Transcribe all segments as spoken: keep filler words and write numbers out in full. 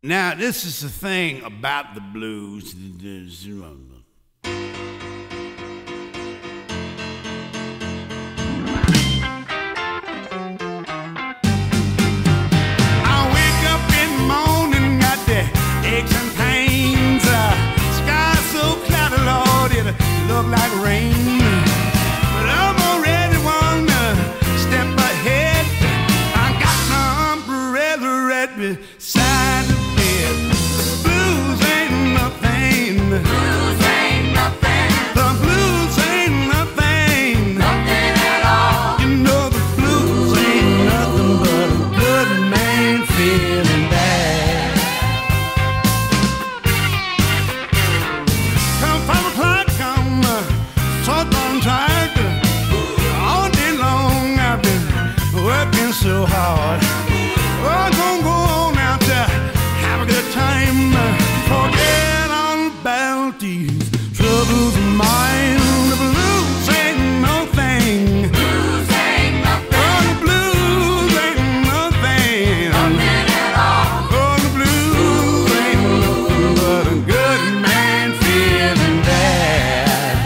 Now, this is the thing about the blues. I wake up in the morning, got the aches and pains. Uh, sky so cloudy, Lord, it look like rain. But I'm already one step ahead. I got my umbrella right beside the bed. The blues ain't nothing. The blues ain't nothing. The blues ain't nothing. Nothing at all. You know the blues ain't nothing but a good man feeling bad. Come five o'clock, I'm uh, so on track. All day long I've been working so hard. Oh, I'm gonna go on out there, have a good time. Forget all about these troubles of mine. The blues ain't no thing. Blues ain't nothing. Oh, the blues ain't nothing. Nothing at all. Oh, the blues ain't nothing but a good man feeling bad.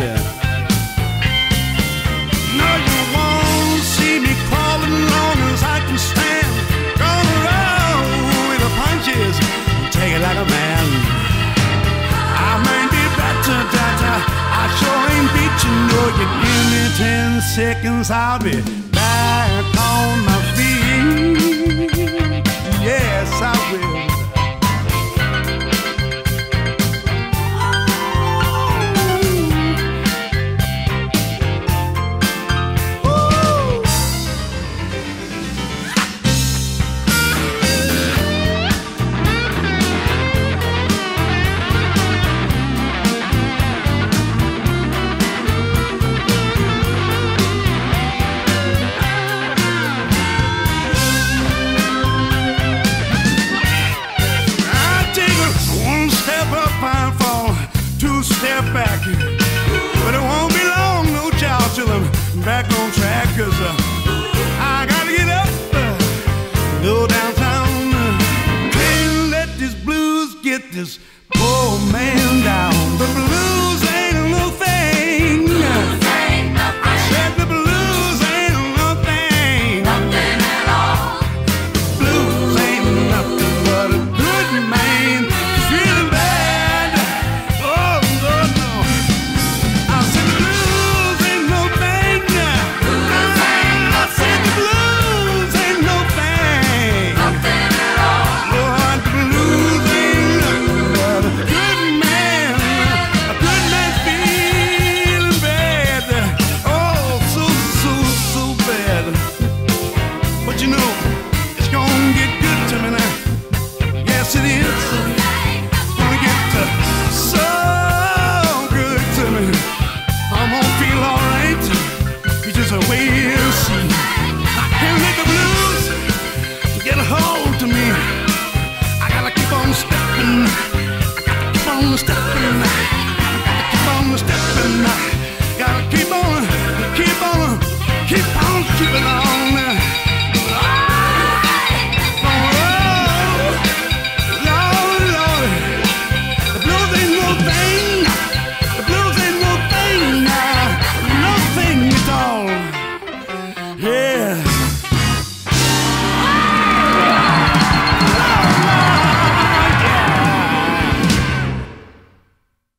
No, you won't see me crawling long as I can stand. Gonna roll with the punches, take it like a man. I may be better, better. I sure ain't beat you. No, you give me ten seconds, I'll be back on my feet. Yes, I will. Step back, but it won't be long, no child, till I'm back on track. Cause uh, I gotta get up, uh, go downtown. Uh, can't let these blues get this poor man down. The blues ain't no thing. Blues ain't nothing. I said the blues ain't no thing. Nothing at all. Blues ain't nothing but a good man feeling bad. You know